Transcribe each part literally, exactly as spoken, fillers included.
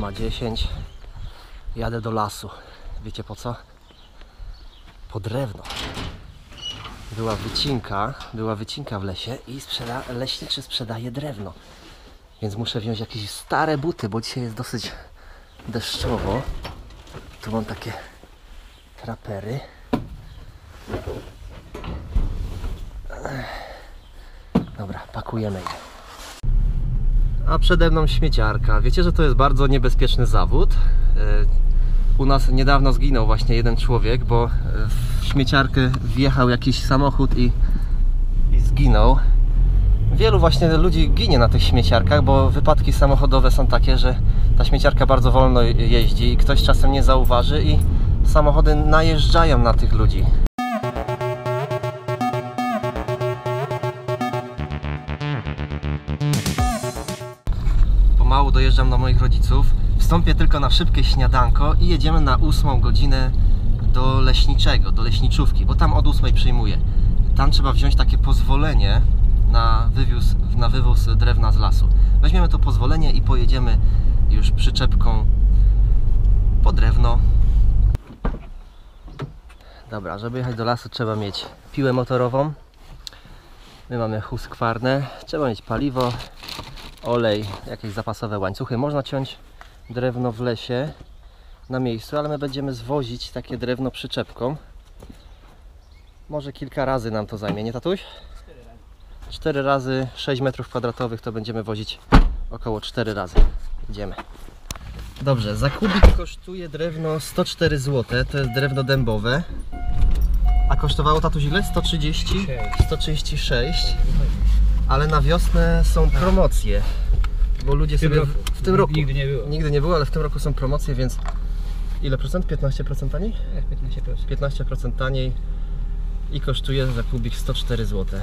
siódma dziesięć. Jadę do lasu. Wiecie po co? Po drewno. Była wycinka, była wycinka w lesie i sprzeda leśniczy sprzedaje drewno. Więc muszę wziąć jakieś stare buty, bo dzisiaj jest dosyć deszczowo. Tu mam takie trapery. Dobra, pakujemy je. A przede mną śmieciarka. Wiecie, że to jest bardzo niebezpieczny zawód. U nas niedawno zginął właśnie jeden człowiek, bo w śmieciarkę wjechał jakiś samochód i, i zginął. Wielu właśnie ludzi ginie na tych śmieciarkach, bo wypadki samochodowe są takie, że ta śmieciarka bardzo wolno jeździ i ktoś czasem nie zauważy i samochody najeżdżają na tych ludzi. Pomału dojeżdżam do moich rodziców. Wstąpię tylko na szybkie śniadanko i jedziemy na ósmą godzinę do leśniczego, do leśniczówki, bo tam od ósmej przyjmuję. Tam trzeba wziąć takie pozwolenie na wywóz, na wywóz drewna z lasu. Weźmiemy to pozwolenie i pojedziemy już przyczepką po drewno. Dobra, żeby jechać do lasu trzeba mieć piłę motorową. My mamy Husqvarnę. Trzeba mieć paliwo, olej, jakieś zapasowe łańcuchy. Można ciąć drewno w lesie na miejscu, ale my będziemy zwozić takie drewno przyczepką. Może kilka razy nam to zajmie, nie tatuś? cztery razy sześć metrów kwadratowych to będziemy wozić około cztery razy. Idziemy. Dobrze, za kubik kosztuje drewno sto cztery złote, to jest drewno dębowe. A kosztowało tatuś ile? sto trzydzieści? sto trzydzieści sześć. Ale na wiosnę są promocje. Bo ludzie sobie w, w tym roku nigdy nie było. Nigdy nie było, ale w tym roku są promocje, więc ile procent? piętnaście procent taniej? piętnaście procent. piętnaście procent taniej i kosztuje za kubik sto cztery złote.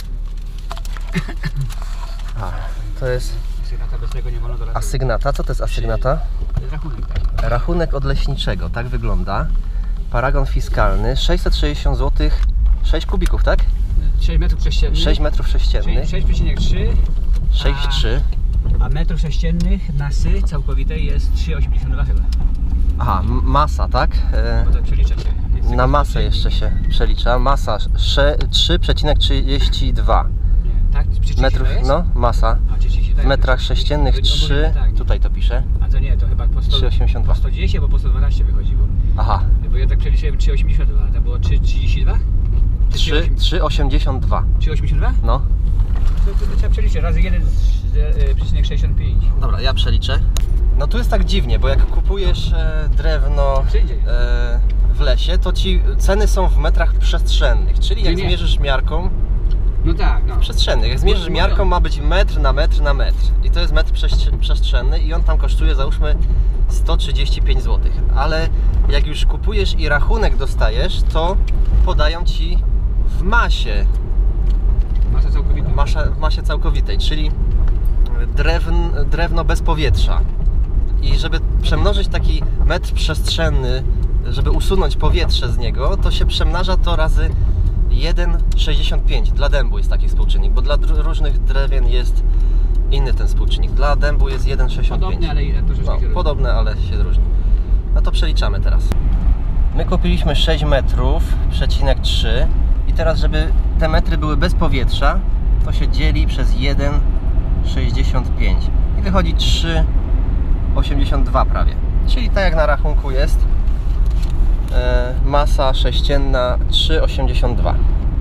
A, to jest Asygnata, bez tego nie wolno do lasu. asygnata. Co to jest asygnata? To jest rachunek, tak. Rachunek od leśniczego, tak wygląda. Paragon fiskalny, sześćset sześćdziesiąt złotych, sześć kubików, tak? sześć metrów sześciennych. sześć metrów sześciennych. sześć przecinek trzy. sześć przecinek trzy. A metrów sześciennych masy całkowitej jest trzy przecinek osiemdziesiąt dwa chyba. Aha, masa, tak? E, Bo to przelicza się. na masę jeszcze się przelicza. Masa trzy przecinek trzydzieści dwa. Nie, tak? Metrów, no, masa. A, trzydzieści, tak, W metrach sześciennych trzy, tak, tutaj to pisze. A to nie, to chyba po sto, trzy przecinek osiemdziesiąt dwa. po sto dziesięć, bo po sto dwanaście wychodziło. Aha. Bo ja tak przeliczyłem trzy przecinek osiemdziesiąt dwa, to było trzy przecinek trzydzieści dwa? trzy przecinek osiemdziesiąt dwa. trzy przecinek osiemdziesiąt dwa? No. To, to, to trzeba przeliczyć, razy jeden przecinek sześćdziesiąt pięć. Dobra, ja przeliczę. No tu jest tak dziwnie, bo jak kupujesz e, drewno e, w lesie, to ci ceny są w metrach przestrzennych, czyli jak Nie, nie. zmierzysz miarką No tak, no. przestrzennych, jak zmierzysz No, miarką, no. ma być metr na metr na metr i to jest metr przestrz- przestrzenny i on tam kosztuje, załóżmy, sto trzydzieści pięć złotych, ale jak już kupujesz i rachunek dostajesz, to podają ci w masie. Masa całkowita. Masza, w masie całkowitej, czyli drewn, drewno bez powietrza. I żeby przemnożyć taki metr przestrzenny, żeby usunąć powietrze z niego, to się przemnaża to razy jeden przecinek sześćdziesiąt pięć. Dla dębu jest taki współczynnik, bo dla różnych drewien jest inny ten współczynnik. Dla dębu jest jeden przecinek sześćdziesiąt pięć. Podobne, ale troszeczkę No, się podobne, ale się różni. No to przeliczamy teraz. My kupiliśmy sześć metrów, przecinek trzy i teraz, żeby te metry były bez powietrza, to się dzieli przez jeden przecinek sześćdziesiąt pięć i wychodzi trzy przecinek osiemdziesiąt dwa prawie. Czyli tak jak na rachunku jest, e, masa sześcienna trzy przecinek osiemdziesiąt dwa.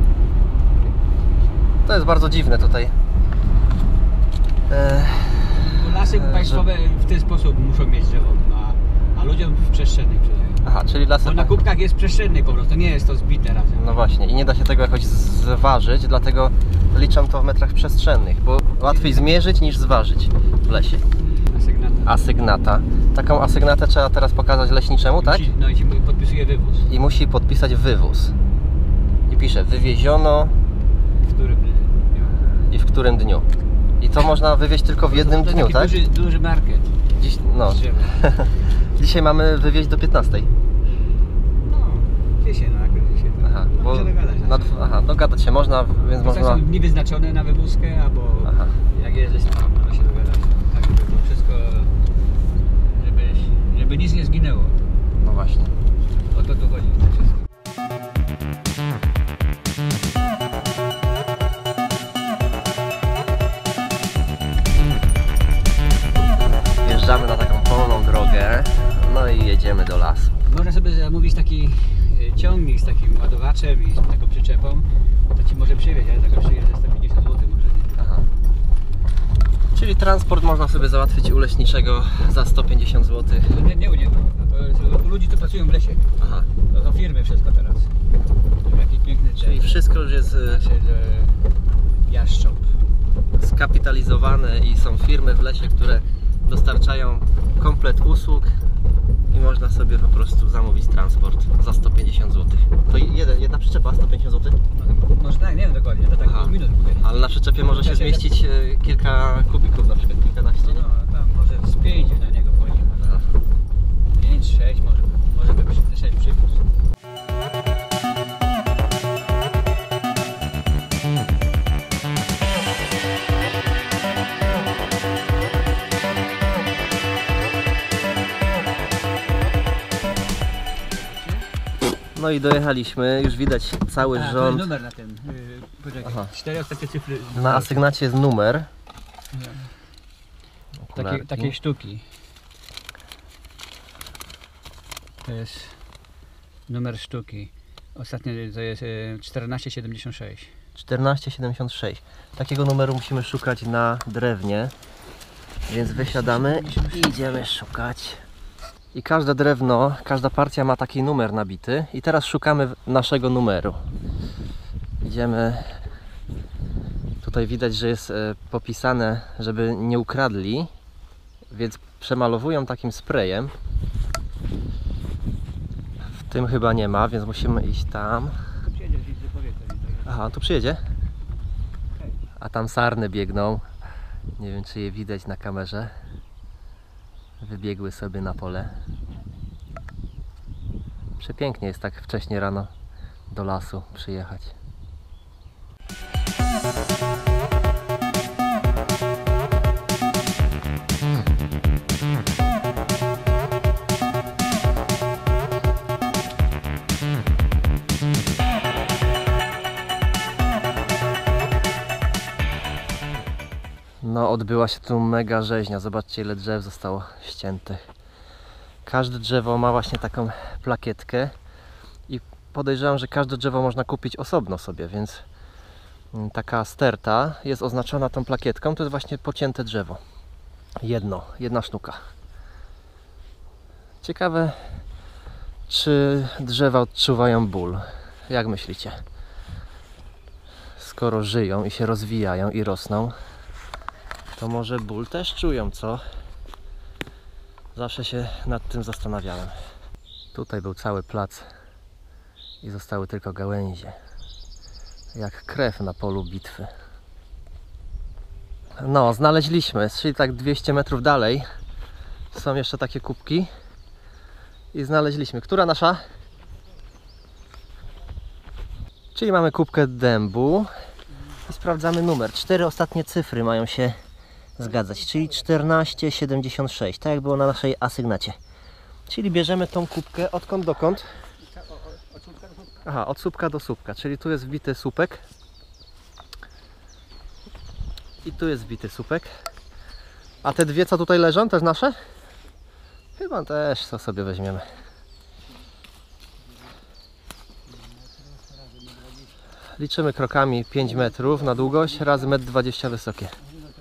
To jest bardzo dziwne tutaj. E, Lasy e, państwowe w ten sposób muszą mieć drzewo, a, a ludziom w przestrzennych przydają. Aha, czyli lasy... Bo na kubkach jest przestrzenny po prostu, nie jest to zbite razem. No właśnie, i nie da się tego jakoś zważyć, dlatego liczą to w metrach przestrzennych, bo łatwiej zmierzyć niż zważyć w lesie. Asygnata. Asygnata. Taką asygnatę trzeba teraz pokazać leśniczemu, tak? Musi, no i ci podpisuje wywóz. I musi podpisać wywóz. I pisze, wywieziono W którym dniu. i w którym dniu. I to można wywieźć tylko w jednym to dniu, taki tak? Duży, duży market. Dziś, no. Dzisiaj mamy wywieźć do piętnastej. No, dzisiaj, no akurat dzisiaj. To, Aha, no, bo się dogadać. na, aha, dogadać się można, więc Czasem można... są dni wyznaczone na wywózkę, albo Aha. jak jest, to można się dogadać. Tak, żeby było wszystko, żeby żeby nic nie zginęło. No właśnie. O to tu chodzi w tym wszystkim. Wjeżdżamy na taką polną drogę, no i jedziemy do lasu. Można sobie zamówić taki e, ciągnik z takim ładowaczem i z taką przyczepą. To ci może przywieźć, ale taka przyjedzie za sto pięćdziesiąt złotych może nie. Aha. Czyli transport można sobie załatwić u leśniczego za sto pięćdziesiąt złotych. To nie, nie u niego. To jest u ludzi, którzy pracują w lesie. Aha. To są firmy wszystko teraz. Jaki piękny Czyli wszystko już jest e, znaczy, że jaszcząb. skapitalizowane i są firmy w lesie, które dostarczają komplet usług i można sobie po prostu zamówić transport za sto pięćdziesiąt złotych. To jeden, jedna przyczepa sto pięćdziesiąt złotych? No, może tak, nie wiem dokładnie, to tak Aha. pół minut mówię. Ale na przyczepie może się zmieścić e, kilka kubików, na przykład kilkanaście. No, no tam może z pięć na niego wchodzi. Aha. pięć, sześć może by, może by przy, sześć przypust. No i dojechaliśmy, już widać cały A, to jest rząd. numer na tym. Yy, poczekaj, Aha. cztery ostatnie cyfry. Na asygnacie jest numer. Takie, Okularki. takie sztuki. To jest numer sztuki. Ostatnie to jest yy, czternaście siedemdziesiąt sześć. czternaście siedemdziesiąt sześć. Takiego numeru musimy szukać na drewnie. Więc wysiadamy i idziemy szukać. I każde drewno, każda partia ma taki numer nabity. I teraz szukamy naszego numeru. Idziemy. Tutaj widać, że jest e, popisane, żeby nie ukradli. Więc przemalowują takim sprayem. W tym chyba nie ma, więc musimy iść tam. Przyjedzie, gdzieś wypowie to mi tak. Aha, tu przyjedzie? A tam sarny biegną. Nie wiem, czy je widać na kamerze. Wybiegły sobie na pole. Przepięknie jest tak wcześnie rano do lasu przyjechać. No, odbyła się tu mega rzeźnia. Zobaczcie, ile drzew zostało ściętych. Każde drzewo ma właśnie taką plakietkę i podejrzewam, że każde drzewo można kupić osobno sobie, więc taka sterta jest oznaczona tą plakietką. To jest właśnie pocięte drzewo. Jedno, jedna sztuka. Ciekawe, czy drzewa odczuwają ból. Jak myślicie? Skoro żyją i się rozwijają i rosną, to może ból też czują, co? Zawsze się nad tym zastanawiałem. Tutaj był cały plac i zostały tylko gałęzie. Jak krew na polu bitwy. No, znaleźliśmy, czyli tak dwieście metrów dalej są jeszcze takie kubki i znaleźliśmy. Która nasza? Czyli mamy kubkę dębu i sprawdzamy numer. Cztery ostatnie cyfry mają się zgadzać, czyli czternaście siedemdziesiąt sześć, tak jak było na naszej asygnacie. Czyli bierzemy tą kubkę odkąd dokąd? Aha, od słupka do słupka, czyli tu jest wbity słupek i tu jest wbity słupek. A te dwie, co tutaj leżą, też nasze? Chyba też to sobie weźmiemy. Liczymy krokami pięć metrów na długość razy metr dwadzieścia wysokie.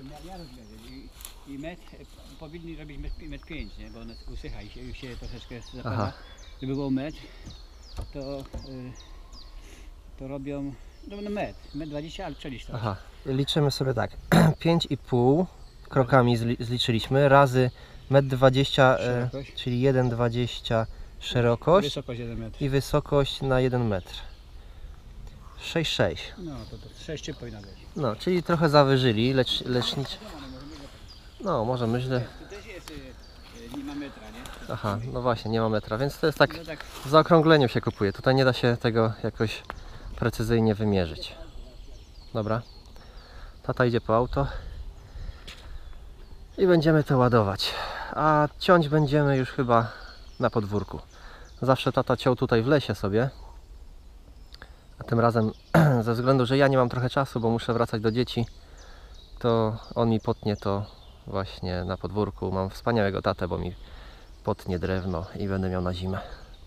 I metr, powinni robić metr pięć, nie? Bo one usycha i się, już się troszeczkę Aha. zapada. Gdyby było metr, to, y, to robią no, no metr, metr dwadzieścia, ale przeliczę to. Aha, liczymy sobie tak, pięć i pół krokami zli zliczyliśmy razy metr dwadzieścia, e, Szerokość. czyli jeden przecinek dwadzieścia szerokość Wysokość jeden metr. i wysokość na jeden metr. sześć przecinek sześć. No to, to sześć powinno być. No, czyli trochę zawyżyli, lecz leczniczy. No, może myślę. Tu też jest, y, nie ma metra, nie? Aha, no właśnie, nie ma metra, więc to jest tak No tak, w zaokrągleniu się kupuje. Tutaj nie da się tego jakoś precyzyjnie wymierzyć. Dobra. Tata idzie po auto. i będziemy to ładować. A ciąć będziemy już chyba na podwórku. Zawsze tata ciął tutaj w lesie sobie. A tym razem ze względu, że ja nie mam trochę czasu, bo muszę wracać do dzieci, to on mi potnie to właśnie na podwórku. Mam wspaniałego tatę, bo mi potnie drewno i będę miał na zimę.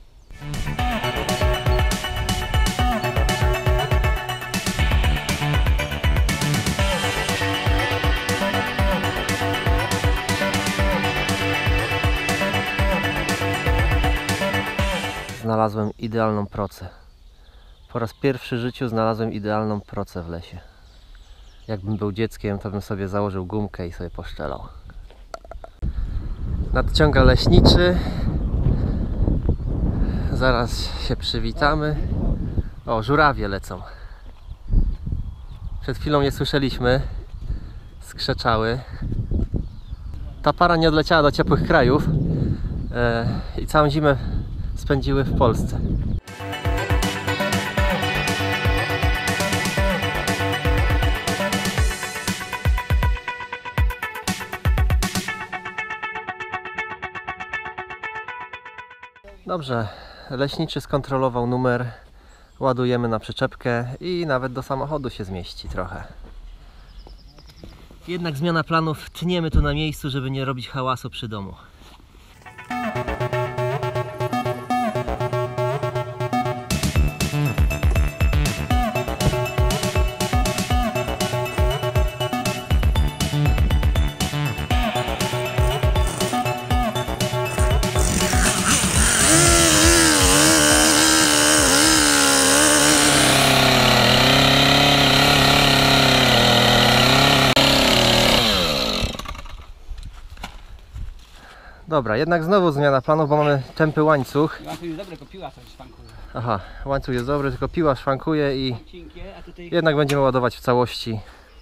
Znalazłem idealną procę. Po raz pierwszy w życiu znalazłem idealną procę w lesie. Jakbym był dzieckiem, to bym sobie założył gumkę i sobie poszczelał. Nadciąga leśniczy. Zaraz się przywitamy. O, żurawie lecą. Przed chwilą je słyszeliśmy. Skrzeczały. Ta para nie odleciała do ciepłych krajów e, i całą zimę spędziły w Polsce. Dobrze, leśniczy skontrolował numer, ładujemy na przyczepkę i nawet do samochodu się zmieści trochę. Jednak zmiana planów, tniemy tu na miejscu, żeby nie robić hałasu przy domu. Dobra, jednak znowu zmiana planów, bo mamy tępy łańcuch. Łańcuch jest dobry, tylko piła coś szwankuje. Aha, łańcuch jest dobry, tylko piła szwankuje i Cienkie, a tutaj... jednak będziemy ładować w całości.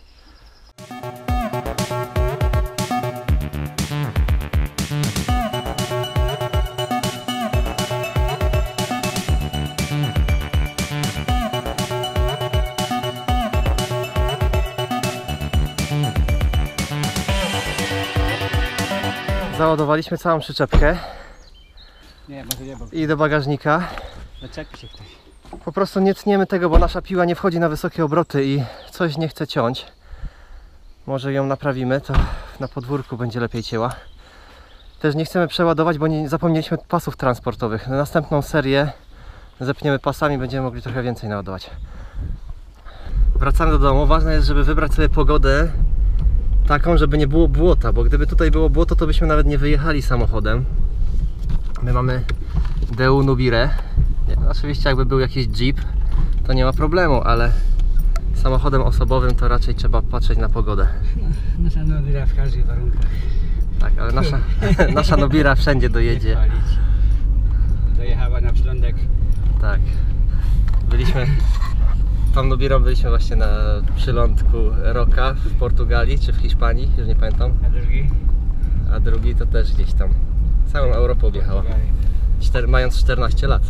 Załadowaliśmy całą przyczepkę. Nie, może nie, bo I do bagażnika. zaczepi się ktoś. Po prostu nie tniemy tego, bo nasza piła nie wchodzi na wysokie obroty i coś nie chce ciąć. Może ją naprawimy, to na podwórku będzie lepiej cięła. Też nie chcemy przeładować, bo nie zapomnieliśmy pasów transportowych. Na następną serię zepniemy pasami, będziemy mogli trochę więcej naładować. Wracamy do domu. Ważne jest, żeby wybrać sobie pogodę taką, żeby nie było błota, bo gdyby tutaj było błoto, to byśmy nawet nie wyjechali samochodem. My mamy Daewoo Nubirę. Oczywiście jakby był jakiś Jeep, to nie ma problemu, ale samochodem osobowym to raczej trzeba patrzeć na pogodę. No, nasza Nubira w każdych warunkach. Tak, ale nasza, nasza Nubira wszędzie dojedzie. Dojechała na przylądek. Tak. Byliśmy, tą Nubirą byliśmy właśnie na przylądku Roca w Portugalii czy w Hiszpanii, już nie pamiętam. A drugi? A drugi to też gdzieś tam. Całą Europę objechała. Czter, mając czternaście lat.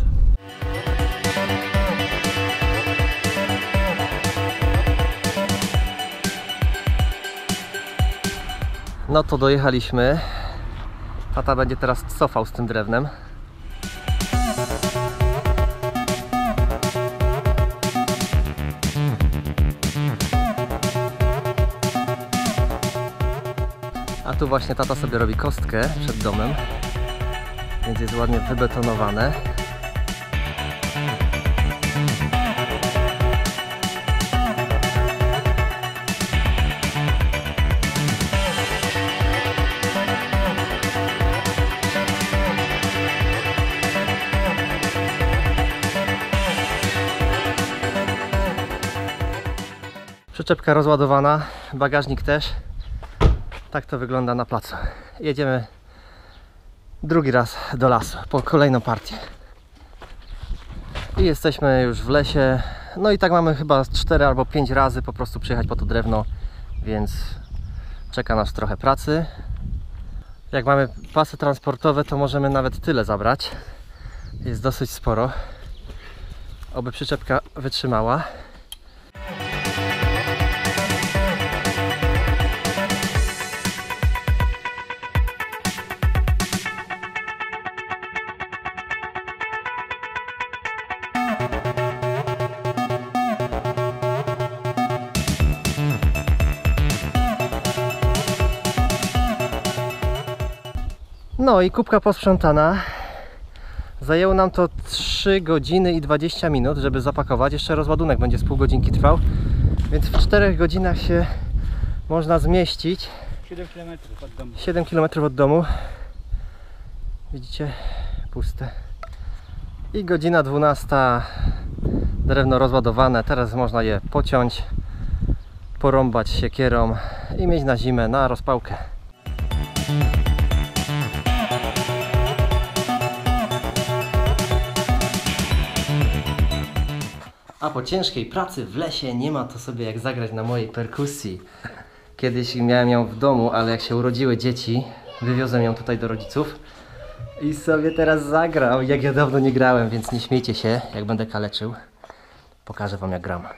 No to dojechaliśmy. Tata będzie teraz cofał z tym drewnem. A tu właśnie tata sobie robi kostkę przed domem, więc jest ładnie wybetonowane. Przyczepka rozładowana, bagażnik też. Tak to wygląda na placu. Jedziemy drugi raz do lasu, po kolejną partię. I jesteśmy już w lesie. No i tak mamy chyba cztery albo pięć razy po prostu przyjechać po to drewno, więc czeka nas trochę pracy. Jak mamy pasy transportowe, to możemy nawet tyle zabrać. Jest dosyć sporo. Oby przyczepka wytrzymała. No i kubka posprzątana. Zajęło nam to trzy godziny i dwadzieścia minut, żeby zapakować. Jeszcze rozładunek będzie z pół godzinki trwał. Więc w czterech godzinach się można zmieścić. siedem kilometrów od domu. siedem kilometrów od domu. Widzicie? Puste. I godzina dwunasta. Drewno rozładowane. Teraz można je pociąć, porąbać siekierą i mieć na zimę, na rozpałkę. A po ciężkiej pracy w lesie nie ma to sobie jak zagrać na mojej perkusji. Kiedyś miałem ją w domu, ale jak się urodziły dzieci, wywiozłem ją tutaj do rodziców i sobie teraz zagrał, jak ja dawno nie grałem, więc nie śmiejcie się, jak będę kaleczył. Pokażę wam, jak gram.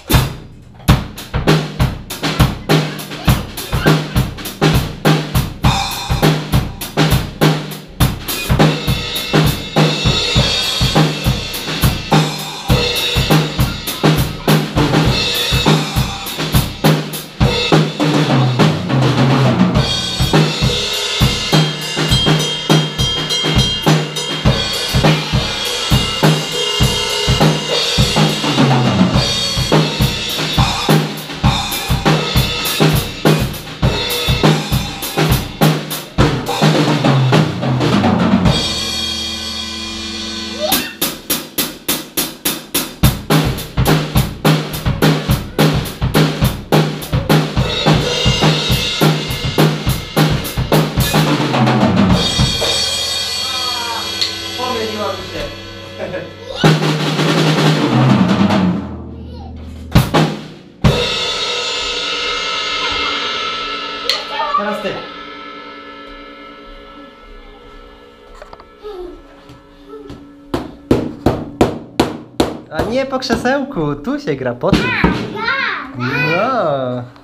Pomyliłam się. Teraz ty. A nie po krzesełku, tu się gra po tym. No.